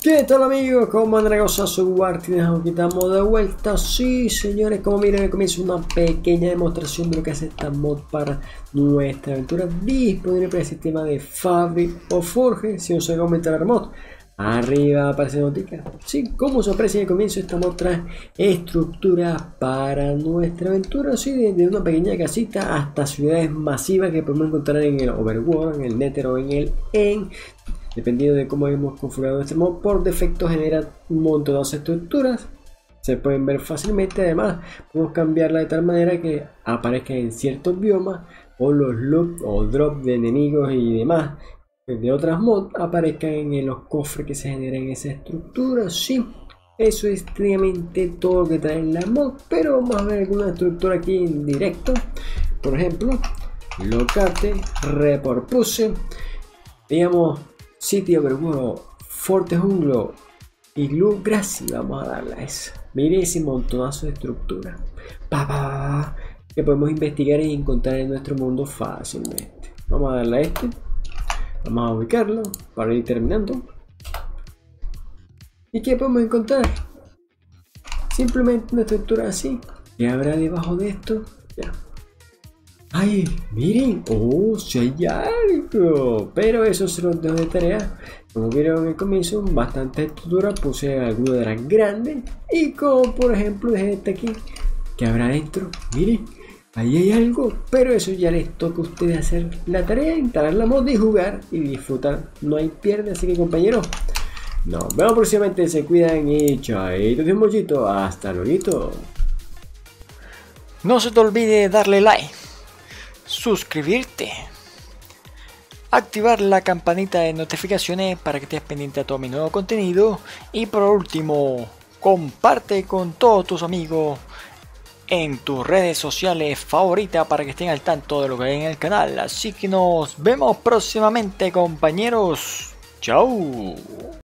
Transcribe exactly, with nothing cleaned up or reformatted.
¿Qué tal amigos? ¿Cómo andan la cosa? Soy Martínez, aquí estamos de vuelta. Sí señores, como miren, comienza una pequeña demostración de lo que hace esta mod para nuestra aventura disponible para el sistema de Fabric o Forge. Si os hago aumentar la mod, arriba aparece la notica. Sí, como se aprecia al comienzo, esta mod trae estructura para nuestra aventura, sí, desde una pequeña casita hasta ciudades masivas que podemos encontrar en el Overworld, en el Nether o en el End. Dependiendo de cómo hemos configurado este mod, por defecto genera un montón de estructuras. Se pueden ver fácilmente. Además, podemos cambiarla de tal manera que aparezca en ciertos biomas, o los loot o drop de enemigos y demás de otras mods aparezcan en los cofres que se generan en esa estructura. Sí, eso es estrictamente todo lo que trae la mod, pero vamos a ver alguna estructura aquí en directo. Por ejemplo, locate, repurpose, digamos, City Overworld, Forte Junglo y Glue Grassy. Vamos a darle a eso. Mire ese montonazo de estructura pa, pa, pa, que podemos investigar y encontrar en nuestro mundo fácilmente. Vamos a darle a este. Vamos a ubicarlo para ir terminando. ¿Y qué podemos encontrar? Simplemente una estructura así. ¿Qué habrá debajo de esto? Ya. ¡Ay! Miren, ¡oh! Si hay algo, pero eso se los dejo de tarea. Como vieron en el comienzo, bastante estructura, puse algunas de las grandes. Y como por ejemplo dejé este aquí, que habrá dentro. Miren, ahí hay algo, pero eso ya les toca a ustedes hacer la tarea, instalar la mod y jugar y disfrutar. No hay pierde, así que compañeros, nos vemos próximamente. Se cuidan y chaito de mochito. Hasta luego. No se te olvide darle like, suscribirte, activar la campanita de notificaciones para que estés pendiente a todo mi nuevo contenido, y por último, comparte con todos tus amigos en tus redes sociales favoritas para que estén al tanto de lo que hay en el canal. Así que nos vemos próximamente, compañeros. Chao.